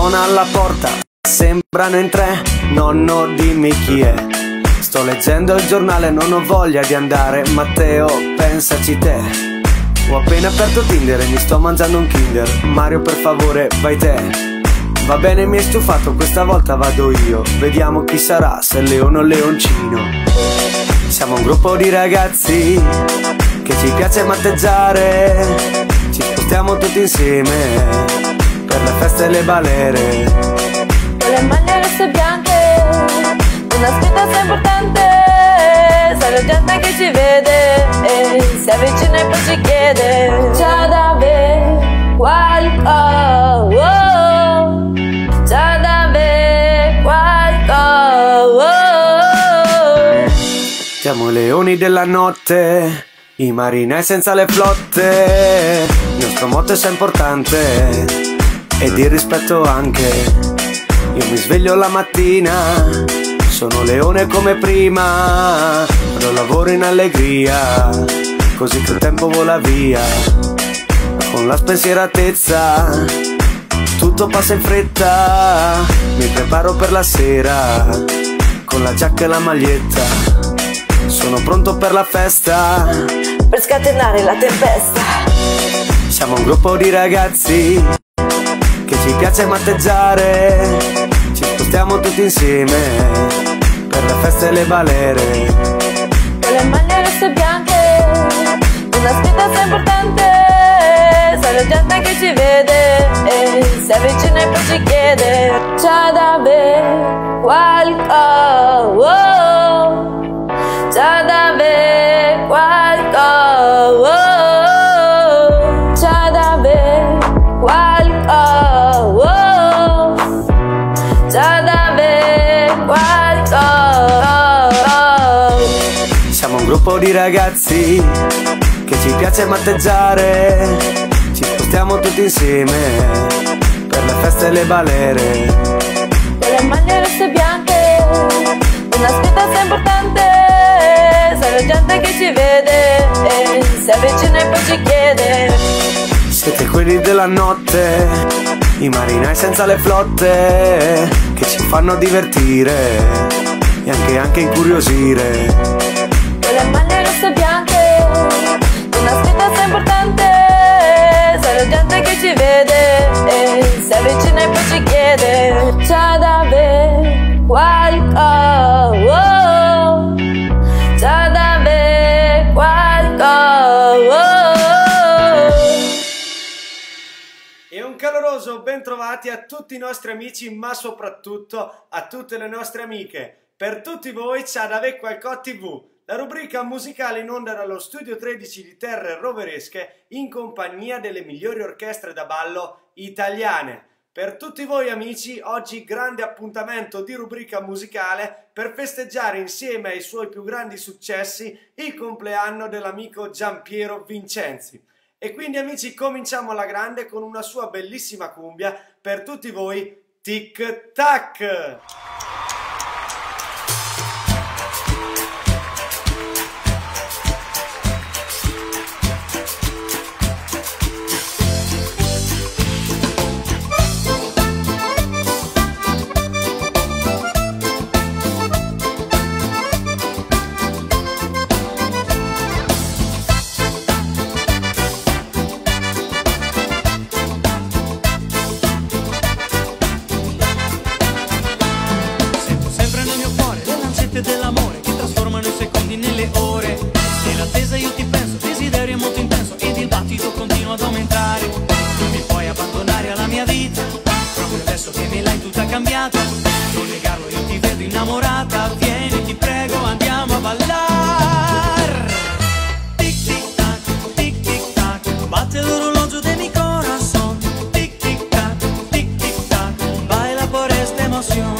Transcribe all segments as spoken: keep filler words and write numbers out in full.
suona alla porta, sembrano in tre, nonno dimmi chi è. Sto leggendo il giornale, non ho voglia di andare, Matteo pensaci te. Ho appena aperto Tinder e mi sto mangiando un Kinder, Mario per favore vai te. Va bene mi hai stufato, questa volta vado io, vediamo chi sarà, se leone o leoncino. Siamo un gruppo di ragazzi che ci piace matteggiare, ci spostiamo tutti insieme per le feste e le balere. Con le maglie rosse e bianche, una scritta sei importante, sai la gente che ci vede e si avvicina e poi ci chiede. C'è da bere qualcosa, c'è da bere qualcosa. Siamo leoni della notte, i marinai senza le flotte, il nostro motto è sempre importante ed il rispetto anche. Io mi sveglio la mattina, sono leone come prima, vado lavoro in allegria, così che il tempo vola via. Con la spensieratezza tutto passa in fretta, mi preparo per la sera, con la giacca e la maglietta, sono pronto per la festa, per scatenare la tempesta. Siamo un gruppo di ragazzi che ci piace matteggiare, ci spostiamo tutti insieme per le feste e le balere. Con le maglie rosse e bianche, una scritta sei importante, sai la gente che ci vede e si avvicina e poi ci chiede. C'è da bere qualcosa, c'è da bere qualcosa, c'è da bere qualcosa, c'è da bere qualcosa. Siamo un gruppo di ragazzi che ci piace matteggiare, ci spostiamo tutti insieme per le feste e le balere. Con le maglie rosse e bianche, una scritta sei importante, sai la gente che ci vede e si avvicina e poi ci chiede. Siete quelli della notte, i marinai senza le flotte, che ci fanno divertire e anche anche incuriosire. Con le maglie rosse e bianche, una scritta sei importante, sai la gente che ci vede e si avvicina e poi ci chiede. C'è da bere qualcosa, c'è da bere qualcosa. E un caloroso bentrovati a tutti i nostri amici, ma soprattutto a tutte le nostre amiche. Per tutti voi c'è da Ve Qualcosa tivù, la rubrica musicale in onda dallo studio tredici di Terre Roveresche in compagnia delle migliori orchestre da ballo italiane. Per tutti voi amici, oggi grande appuntamento di rubrica musicale per festeggiare insieme ai suoi più grandi successi il compleanno dell'amico Giampiero Vincenzi. E quindi amici cominciamo alla grande con una sua bellissima cumbia per tutti voi, Tic Tac! Dell'amore che trasformano i secondi nelle ore. Nell'attesa io ti penso, desiderio è molto intenso ed il battito continua ad aumentare. Non mi puoi abbandonare alla mia vita, proprio adesso che me l'hai tutta cambiata. Non negarlo, io ti vedo innamorata. Vieni, ti prego, andiamo a ballar. Tic tic tac, tic tic tac, batte l'orologio de mi corazón. Tic tic tac, tic tic tac, baila por esta emoción.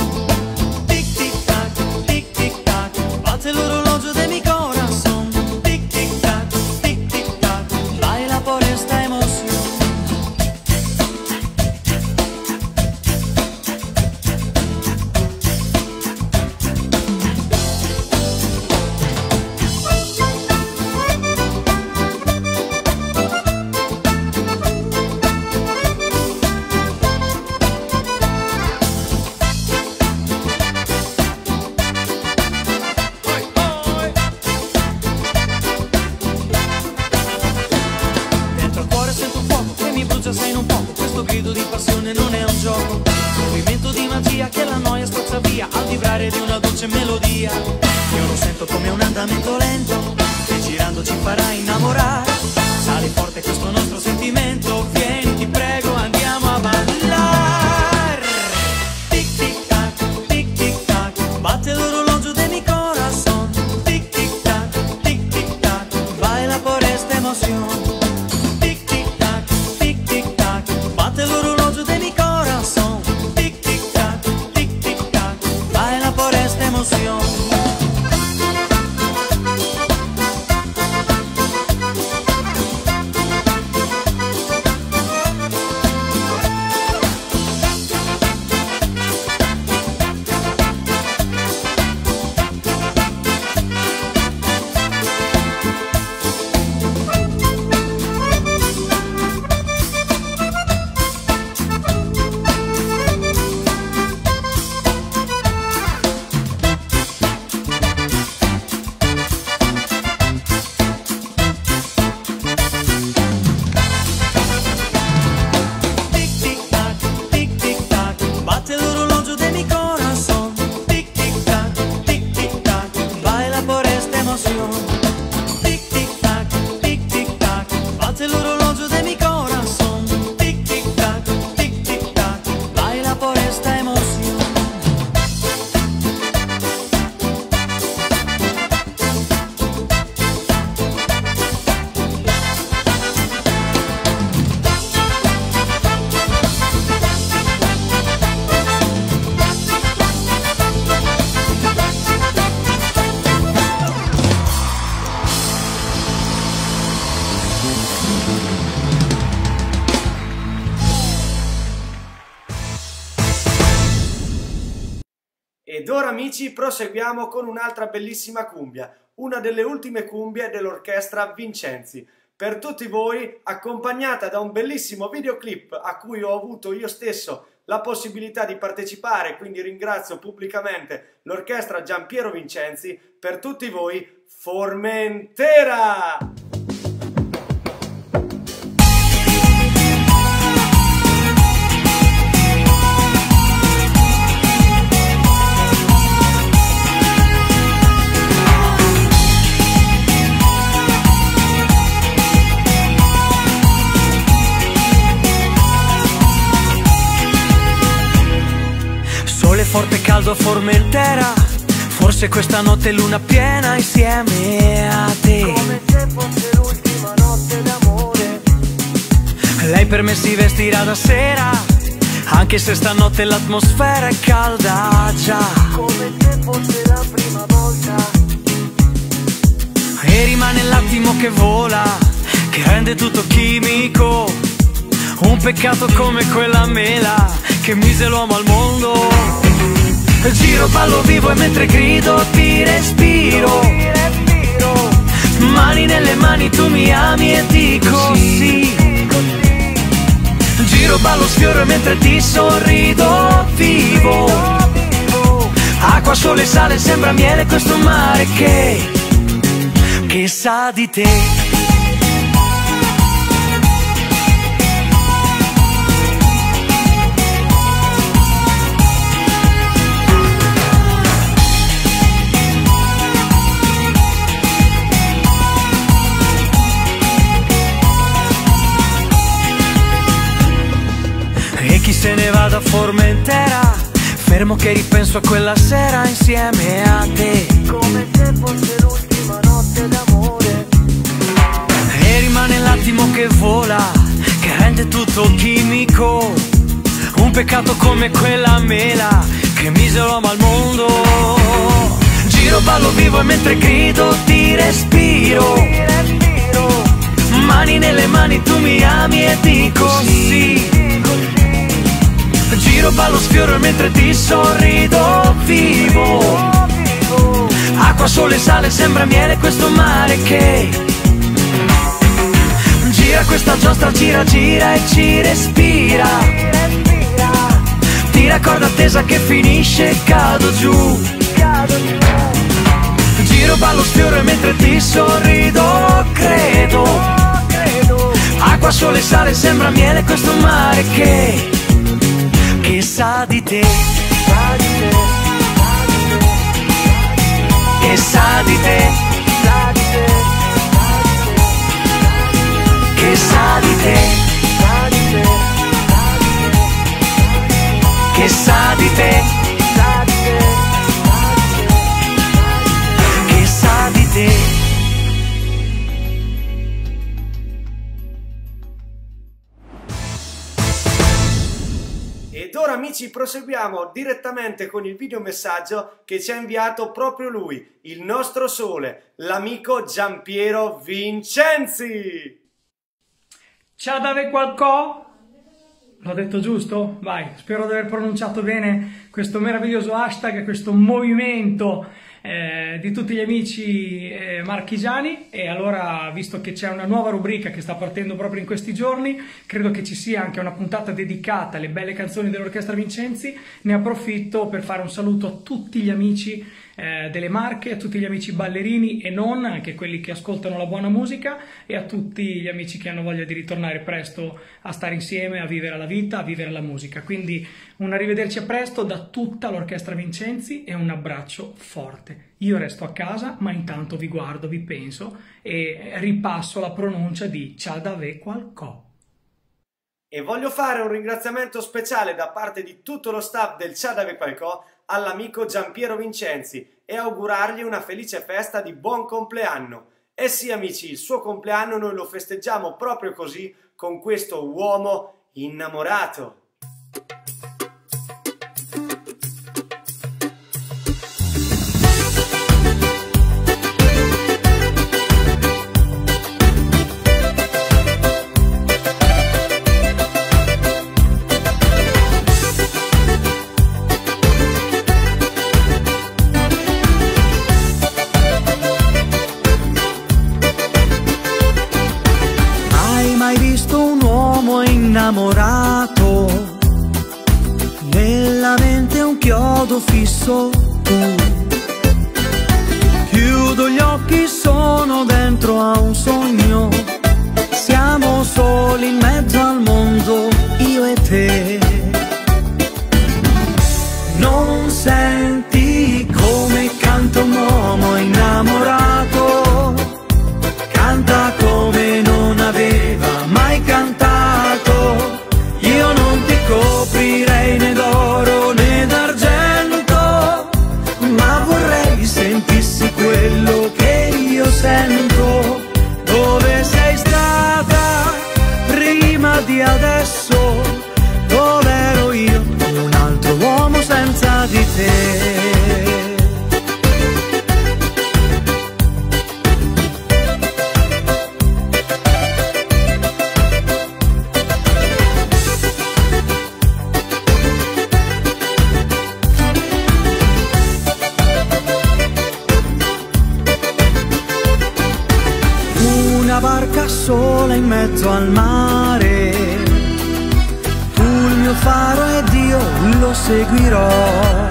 L'orologio de mi corazón, tic tic tac, tic tic tac, baila por esta emoción. dolce melodia. Io lo sento come un andamento lento che girando ci farà innamorare. Sali forte questo nostro sentimento, vieni ti prego andiamo a ballare. Tic tic tac, tic tic tac, batte l'orologio de mi corazón. Tic tic tac, tic tic tac, baila por esta emoción. Tic tic tac, tic tic tac, batte l'orologio de mi corazón. Tic tic tac, tic tic tac, baila por esta emoción. Ed ora amici proseguiamo con un'altra bellissima cumbia, una delle ultime cumbie dell'orchestra Vincenzi, per tutti voi accompagnata da un bellissimo videoclip a cui ho avuto io stesso la possibilità di partecipare, quindi ringrazio pubblicamente l'orchestra Giampiero Vincenzi, per tutti voi Formentera! Forte e caldo a Formentera, forse questa notte è luna piena insieme a te. Come se fosse l'ultima notte d'amore. Lei per me si vestirà da sera, anche se stanotte l'atmosfera è calda già. Come se fosse la prima volta. E rimane l'attimo che vola, che rende tutto chimico. Un peccato come quella mela che mise l'uomo al mondo. Giro, ballo, vivo e mentre grido ti respiro. Mani nelle mani, tu mi ami e dico sì. Giro, ballo, sfioro e mentre ti sorrido vivo. Acqua, sole, sale, sembra miele questo mare che, che sa di te. Se ne va da Formentera, fermo che ripenso a quella sera insieme a te. Come se fosse l'ultima notte d'amore. E rimane l'attimo che vola, che rende tutto chimico. Un peccato come quella mela che mise l'uomo al mondo. Giro, ballo, vivo e mentre grido ti respiro. Mani nelle mani, tu mi ami e dico sì. Giro, ballo, sfioro mentre ti sorrido vivo. Acqua, sole, sale, sembra miele questo mare che gira questa giostra, gira, gira e ci respira. Tira corda tesa che finisce e cado giù. Giro, ballo, sfioro mentre ti sorrido, credo. Acqua, sole, sale, sembra miele questo mare che che sa di te, sa di te, sa di te. sa di te, sa di te, che sa di te, sa di te, che sa di te, sa di te, che sa di te. Ed ora amici proseguiamo direttamente con il videomessaggio che ci ha inviato proprio lui, il nostro sole, l'amico Giampiero Vincenzi. Ciao Dave qualco? L'ho detto giusto? Vai, spero di aver pronunciato bene questo meraviglioso hashtag, questo movimento eh, di tutti gli amici eh, marchigiani. E allora, visto che c'è una nuova rubrica che sta partendo proprio in questi giorni, credo che ci sia anche una puntata dedicata alle belle canzoni dell'Orchestra Vincenzi. Ne approfitto per fare un saluto a tutti gli amici eh, delle Marche, a tutti gli amici ballerini e non, anche quelli che ascoltano la buona musica, e a tutti gli amici che hanno voglia di ritornare presto a stare insieme, a vivere la vita, a vivere la musica. Quindi un arrivederci a presto da tutta l'Orchestra Vincenzi e un abbraccio forte. Io resto a casa, ma intanto vi guardo, vi penso e ripasso la pronuncia di Ciao Dave qualco. E voglio fare un ringraziamento speciale da parte di tutto lo staff del Ciao Dave qualco all'amico Giampiero Vincenzi e augurargli una felice festa di buon compleanno. Eh sì amici, il suo compleanno noi lo festeggiamo proprio così, con questo uomo innamorato. Innamorato, nella mente un chiodo fisso tu. Chiudo gli occhi, sono dentro a un sogno. Siamo soli in mezzo al mondo, io e te. Non senti come canta un uomo innamorato? Canta come non aveva mai cantato. Io non ti coprirei né d'oro né d'argento, ma vorrei sentissi quello che io sento. Dove sei stata prima di adesso? Dove ero io, un altro uomo senza di te? Barca sola in mezzo al mare, tu il mio faro ed io lo seguirò.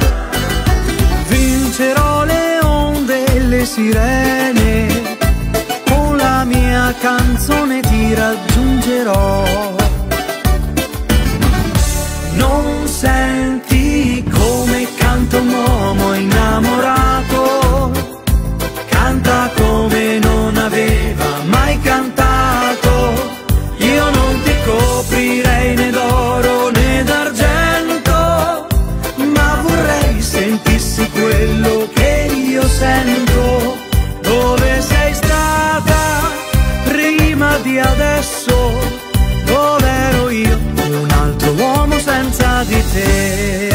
Vincerò le onde e le sirene, con la mia canzone ti raggiungerò. Non senti come canta un uomo innamorato? Canta come non aveva mai cantato. Io non ti coprirei né d'oro né d'argento, ma vorrei sentissi quello che io sento. Dove sei stata prima di adesso? Dove ero io, un altro uomo senza di te?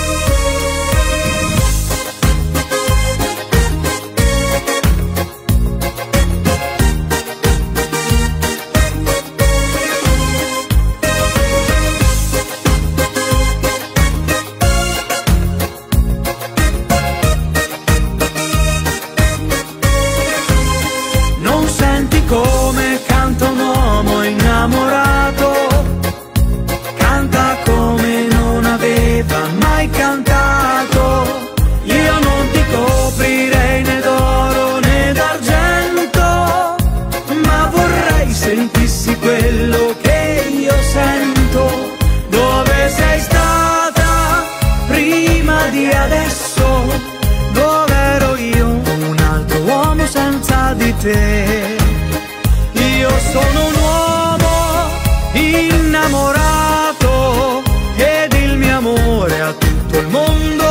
Come canta un uomo innamorato? Canta come non aveva mai cantato. Io non ti coprirei né d'oro né d'argento, ma vorrei sentissi quello che io sento. Dove sei stata prima di adesso? Dove ero io, te. Io sono un uomo innamorato ed il mio amore a tutto il mondo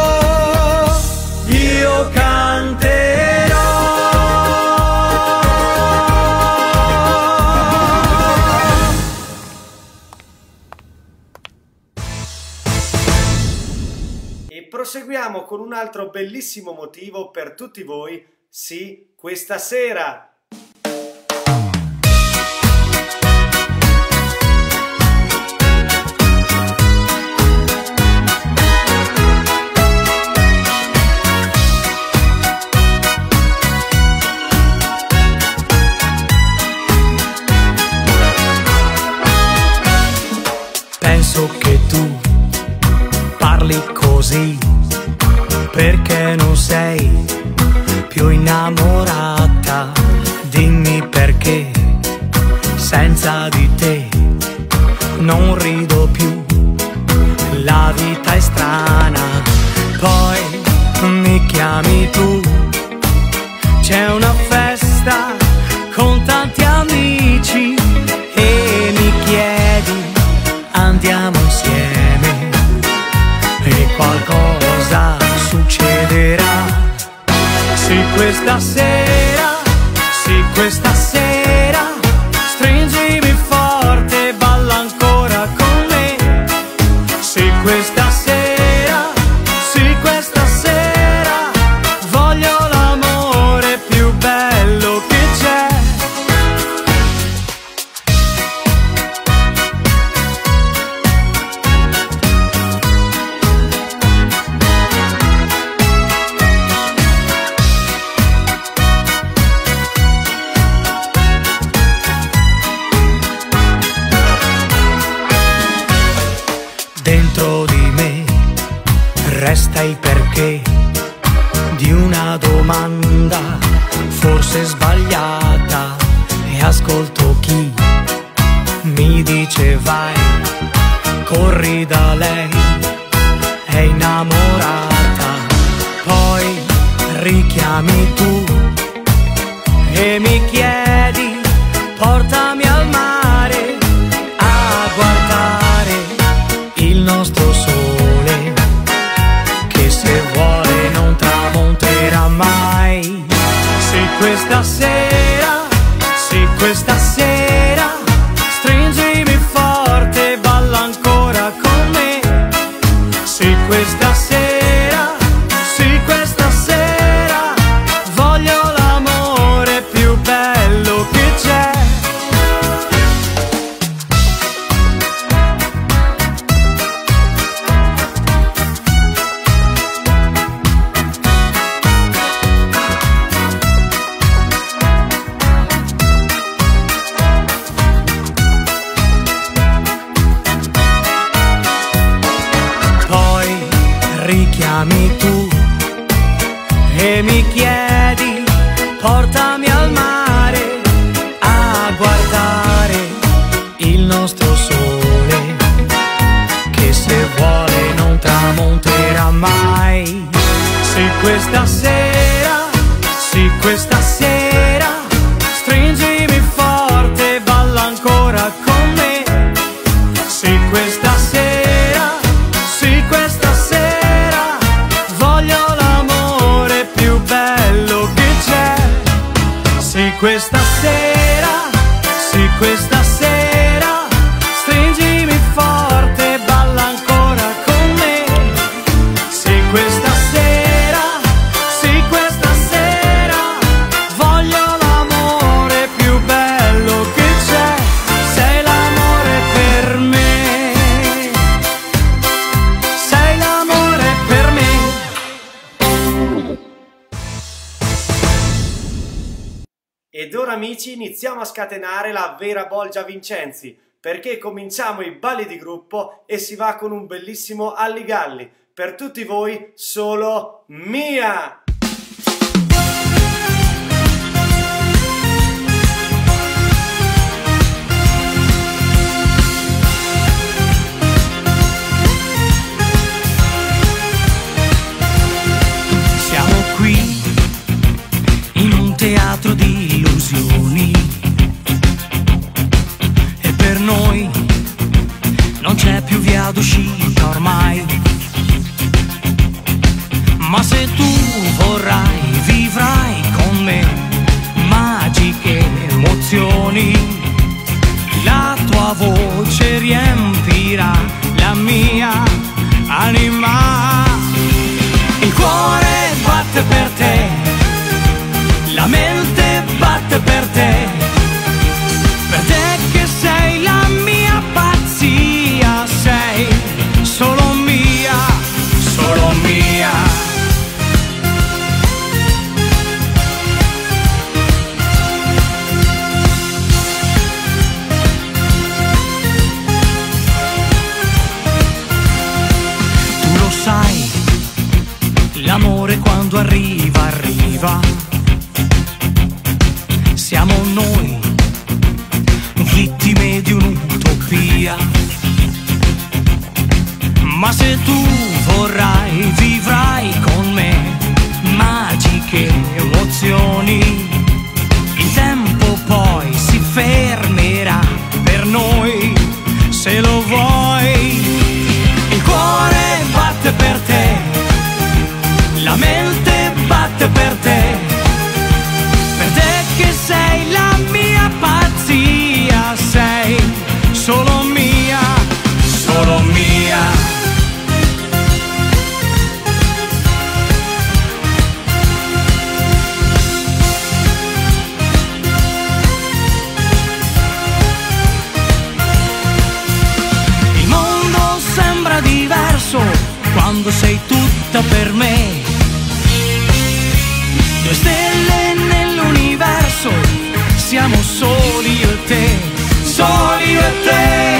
io canterò. E proseguiamo con un altro bellissimo motivo per tutti voi, sì, questa sera. Penso che tu parli così perché non sei più innamorata. Dimmi perché senza di te non rido più. La vita è strana, poi mi chiami tu. C'è una festa con tanti amici e mi chiedi andiamo insieme e qualcosa succederà. Sì, questa sera, sì, questa sera, stringimi forte, balla ancora con me. Sì, questa sera, sì, questa sera, voglio l'amore più bello che c'è. Dentro di me resta il perché di una domanda forse sbagliata e ascolto chi mi dice vai, corri da lei, è innamorata. Poi richiami tu e mi chiedi portami al mare a guardare il nostro sole che se vuole non tramonterà mai. Sì, questa sera, sì, questa sera, stringimi forte, balla ancora con me. Sì, questa sera, sì, questa sera, voglio l'amore più bello che c'è. Richiami tu e mi chiedi portami al mare a guardare il nostro sole che se vuole non tramonterà mai. Sì, questa sera, sì, questa sera, stringimi forte, balla ancora con me. Sì, questa sera, sì, questa sera, voglio l'amore più bello che c'è. Sì, questa sera, sì, questa sera, stringimi forte, balla ancora con me. Sì, questa sera, sì, questa sera, voglio l'amore più bello che c'è. Sei l'amore per me, sei l'amore per me. Ed ora amici iniziamo a scatenare la vera Bolgia Vincenzi, perché cominciamo i balli di gruppo e si va con un bellissimo Alligalli. Per tutti voi solo Mia! Siamo qui in un teatro di illusioni. non c'è più via d'uscita ormai. Ma se tu vorrai, vivrai con me magiche emozioni. La tua voce riempirà la mia anima. Il cuore batte per te, la mente batte per te, per te che sei la mia pazzia, sei solo mia, solo mia. L'amore quando arriva, arriva. Siamo noi, vittime di un'utopia. Ma se tu vorrai, vivrai con me magiche emozioni. Il tempo poi si fermerà per noi, se lo vuoi. Il cuore batte per te, la mente batte per te, per te che sei la mia pazzia, sei solo mia, solo mia. Il mondo sembra diverso quando sei tutta per me. Due stelle nell'universo, siamo soli io e te, soli io e te.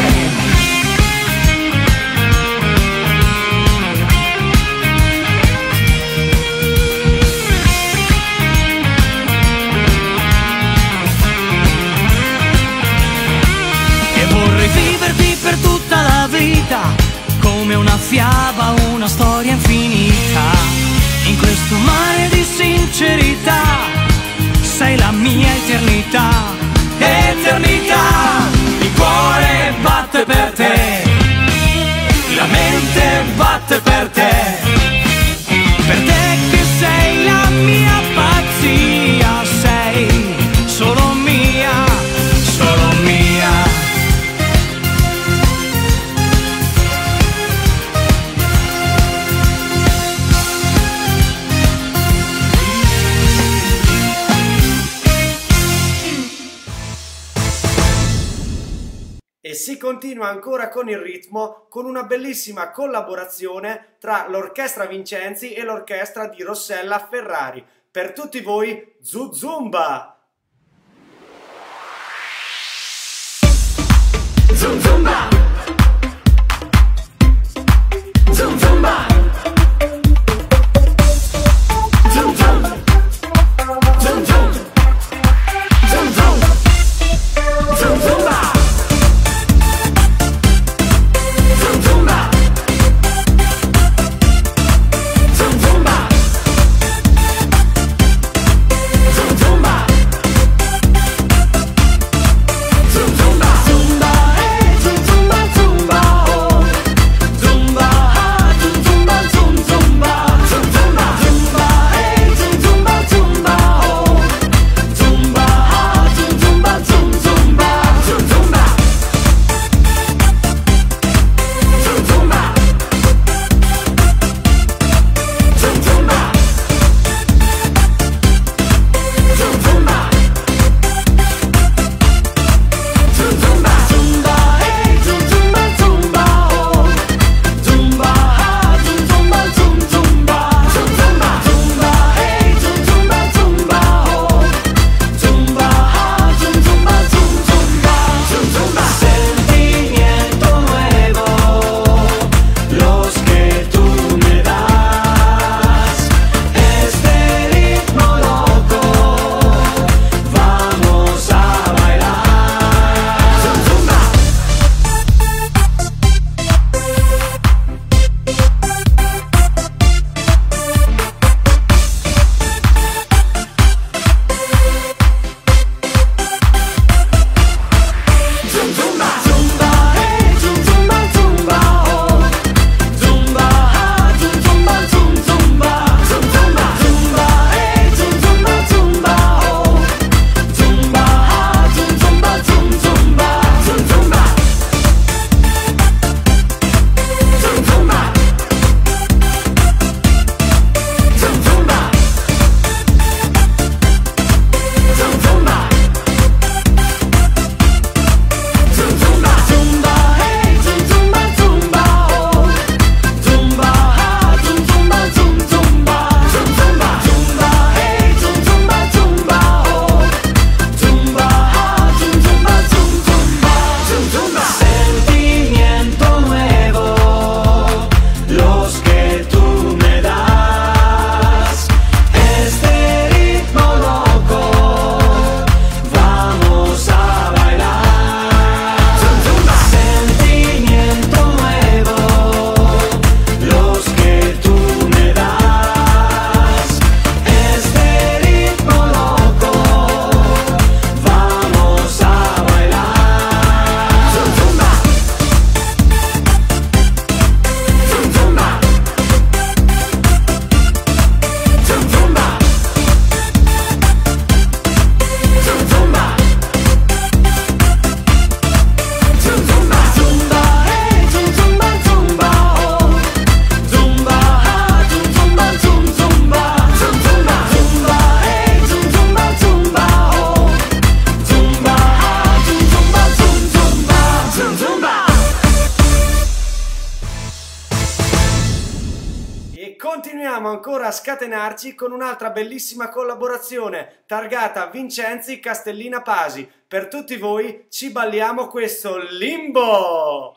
E vorrei viverti per tutta la vita, come una fiaba, una storia infinita. In questo mare di sincerità, sei la mia eternità, eternità. Il cuore batte per te, la mente batte per te, per te che sei la mia pazzia, sei solo mia, solo mia. E si continua ancora con il ritmo, con una bellissima collaborazione tra l'Orchestra Vincenzi e l'orchestra di Rossella Ferrari. Per tutti voi, Zuzumba! Zuzumba! Zuzumba! Zuzum! Zuzum! Zuzum! Zuzumba! Zumba, eh, zumba. continuiamo ancora a scatenarci con un'altra bellissima collaborazione targata Vincenzi Castellina Pasi. Per tutti voi ci balliamo questo Limbo!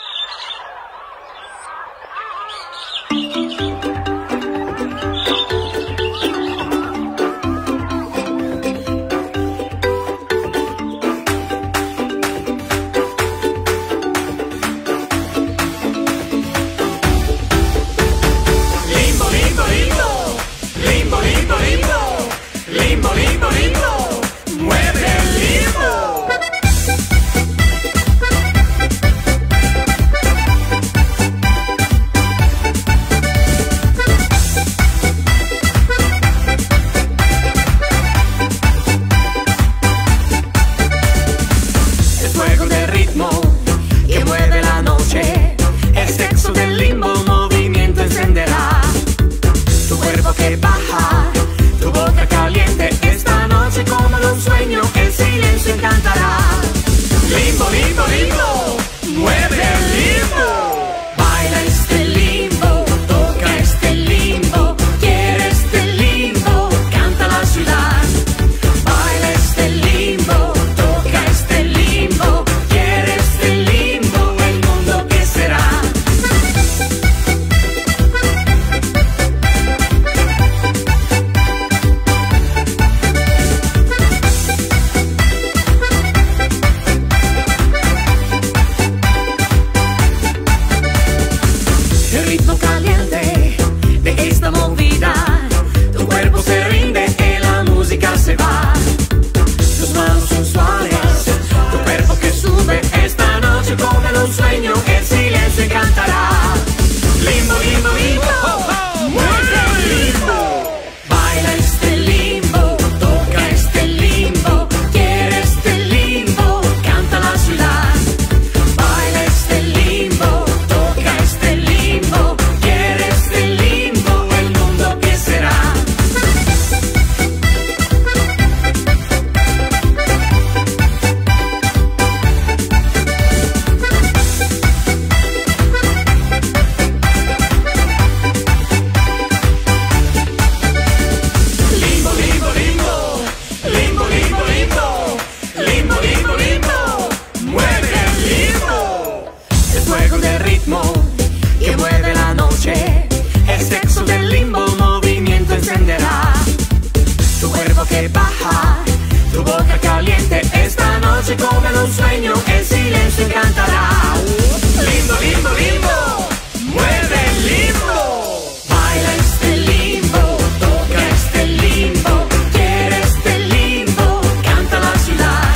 Come un sueño, el silencio encantará. Limbo, limbo, limbo, mueve el limbo. Baila este limbo, toca este limbo, quiere este limbo, canta la ciudad.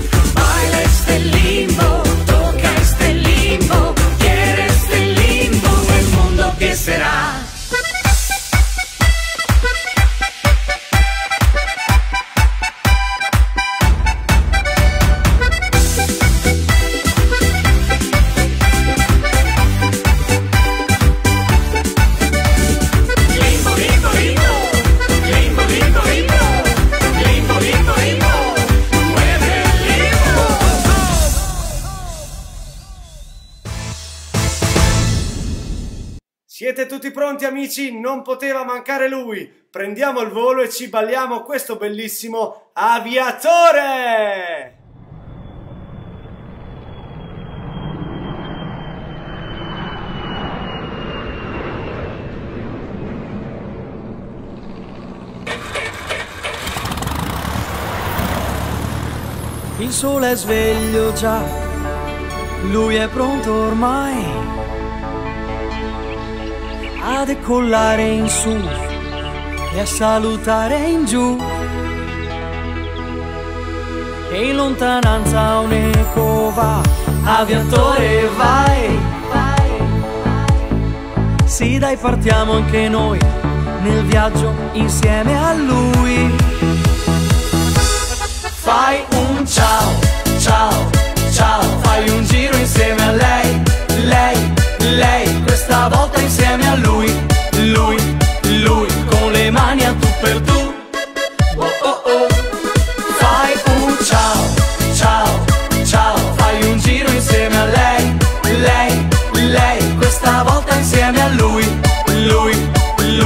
Baila este limbo, toca este limbo, quiere este limbo, el mundo que será. Siete tutti pronti amici? Non poteva mancare lui! Prendiamo il volo e ci balliamo questo bellissimo Aviatore! Il sole è sveglio già, lui è pronto ormai a decollare in su e a salutare in giù. E in lontananza un eco va, aviatore vai, vai. Sì dai, partiamo anche noi nel viaggio insieme a lui. Fai un ciao, ciao, ciao, fai un giro insieme a lei, lei, lei, questa volta insieme a lui, lui, lui, con le mani a tu per tu. Oh oh oh. Fai un ciao, ciao, ciao, fai un giro insieme a lei, lei, lei, questa volta insieme a lui, lui,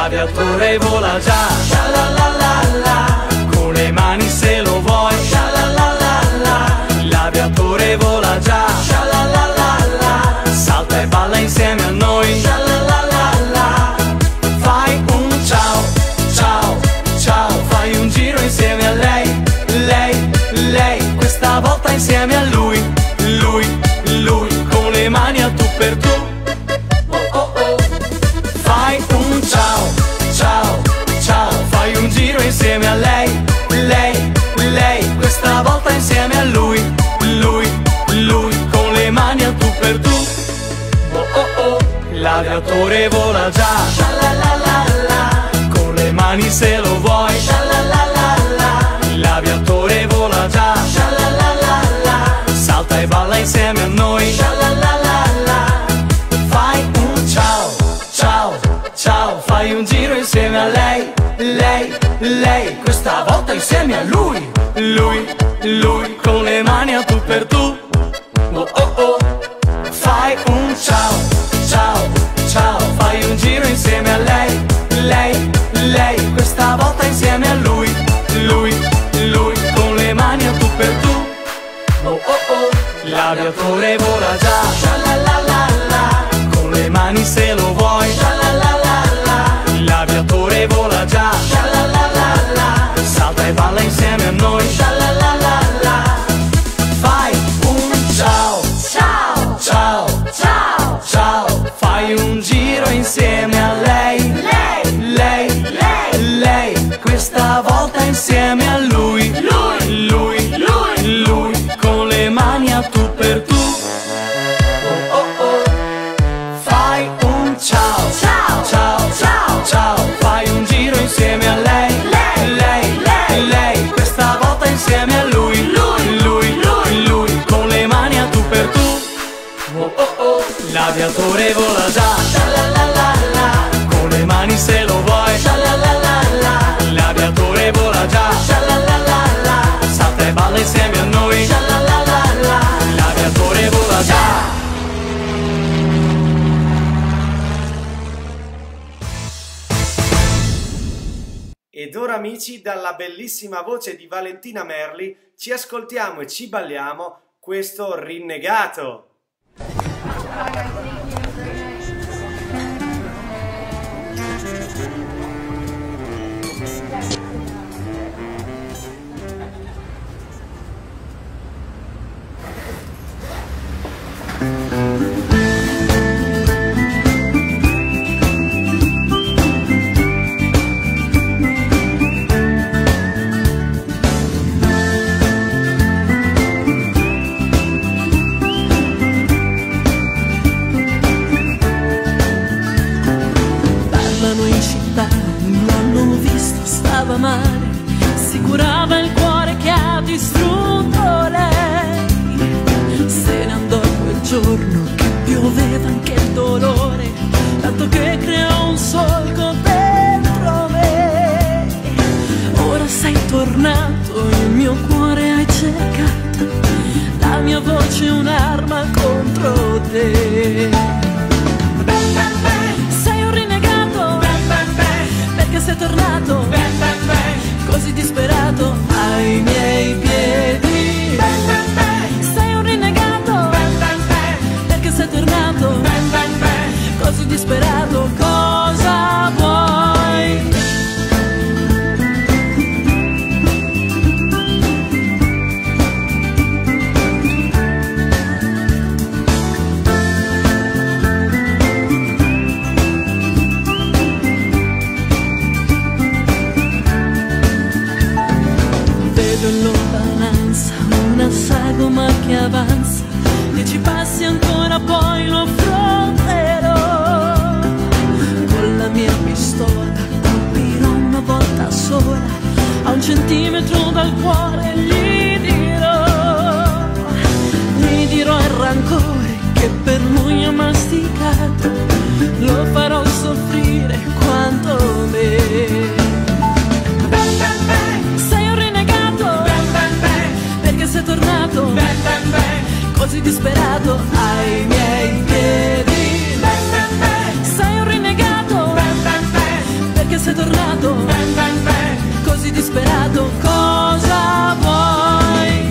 L'aviatore vola già, sha la la la la, con le mani se lo vuoi, sha la la la la. L'aviatore vola già, sha la la la la, salta e balla insieme a noi, sha la la la la. Fai un ciao, ciao, ciao, fai un giro insieme a lei, lei, lei, questa volta insieme a lui, lui, lui, con le mani a tu per tu. Oh oh oh. Fai un ciao, ciao, ciao, fai un giro insieme a lei, lei, lei, questa volta insieme a lui, lui, lui, con le mani a tu per tu. Oh oh oh. L'aviatore vola già, sha la la la la, con le mani se lo vuoi, sha la la la la. L'aviatore vola già, sha la la la la, salta e balla insieme a noi, sha la la la la. Fai un ciao, ciao, ciao, fai un giro insieme a lei, lei, lei, questa volta insieme a lui, lui, lui, con le mani a tu per tu. Oh oh oh. Fai un ciao, ciao, ciao, fai un giro insieme a lei, lei, lei, questa volta insieme a lui, lui, lui, con le mani a tu per tu. Oh oh oh. L'aviatore vola già, sha la la la la, con le mani se lo vuoi, sha la la la la. L'aviatore vola già, sha la la la la, salta e balla insieme a noi, sha la la la la. Fai un ciao, ciao, ciao, ciao, ciao, fai un giro insieme a lei, lei, lei, lei, lei, questa volta insieme a lui, lui, lui, lui, lui, con le mani a tu per tu. Oh oh oh. Fai un ciao, ciao, ciao, ciao, ciao, fai un giro insieme a lei, lei, lei, lei, lei, questa volta insieme a lui, lui, lui, lui, lui, con le mani a tu per tu. Oh oh oh. L'aviatore vola già, sha la la la la, con le mani se lo vuoi, sha la la la la. L'aviatore vola già, sha la la la la, salta e balla insieme a noi, sha la la la la. L'aviatore vola già. Ed ora amici, dalla bellissima voce di Valentina Merli, ci ascoltiamo e ci balliamo questo Rinnegato. Stava male, si curava il cuore che ha distrutto lei. Se ne andò quel giorno che pioveva anche il dolore, tanto che creò un solco dentro me. Ora sei tornato, il mio cuore hai cercato, la mia voce è un'arma contro te. Sei un rinnegato, perché sei tornato così disperato ai miei piedi. Sei un rinnegato, perché sei tornato così disperato. Cosa vuoi? In lontananza una sagoma che avanza, dieci passi ancora poi lo affronterò. Con la mia pistola colpirò una volta sola, a un centimetro dal cuore gli dirò, gli dirò il rancore che per lui ha masticato, lo farò soffrire quanto me. Sei tornato così disperato ai miei piedi. Sei un rinnegato, disperato, bang, bang, bang. Così disperato, cosa vuoi?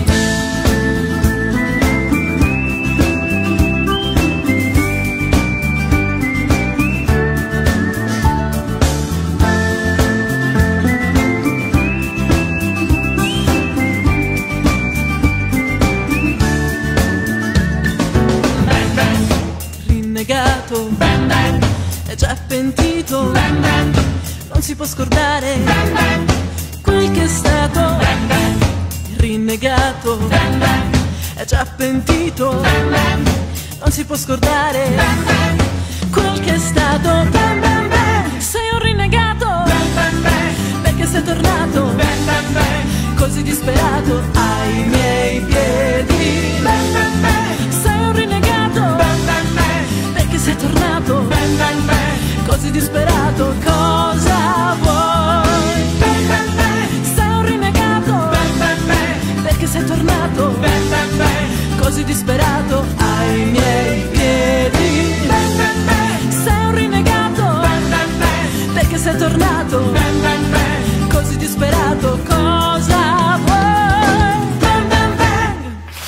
Bang bang, Rinnegato, bang bang, è già pentito, bang bang, non si può scordare bang bang, quel che è stato. bang bang, Rinnegato, bang bang, è già pentito, bang bang, non si può scordare bang bang, quel che è stato. Bang, bang, bang. Sei un rinnegato, bang bang bang, perché sei tornato bang bang bang, così disperato ai miei piedi. bang bang bang, Sei un rinnegato, bang bang bang, perché sei tornato bang bang bang, così disperato, cosa vuoi? bang bang bang, Sei un rinnegato, bang bang bang, perché sei tornato bang bang bang, così disperato ai miei piedi. bang bang bang, Sei un rinnegato, bang bang bang, perché sei tornato bang bang bang, così disperato, cosa vuoi? Bang, bang, bang.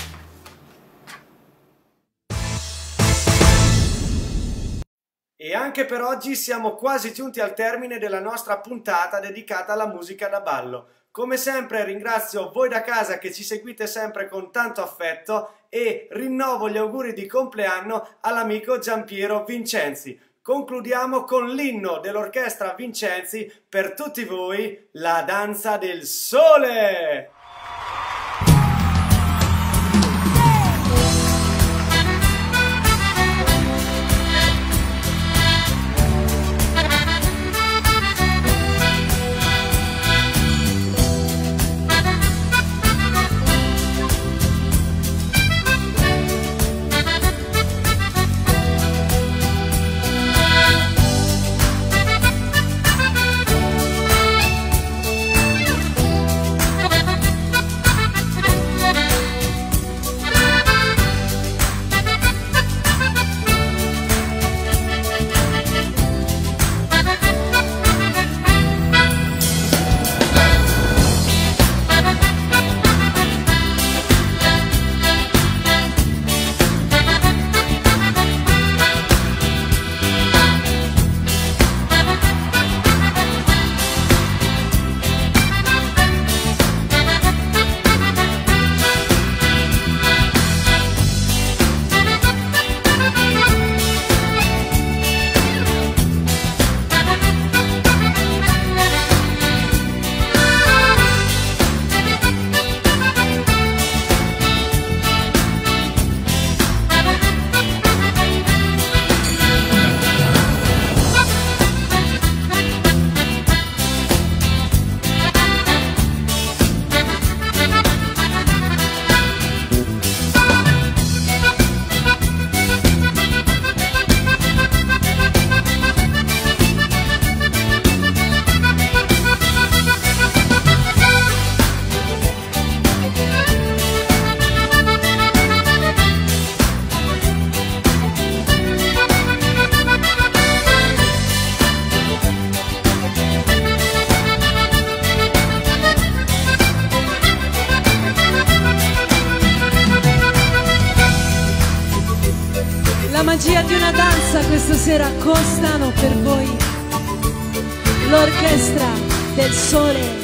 E anche per oggi siamo quasi giunti al termine della nostra puntata dedicata alla musica da ballo. Come sempre ringrazio voi da casa che ci seguite sempre con tanto affetto e rinnovo gli auguri di compleanno all'amico Giampiero Vincenzi. Concludiamo con l'inno dell'orchestra Vincenzi per tutti voi, la danza del sole! magia di una danza questa sera costano per voi l'orchestra del sole.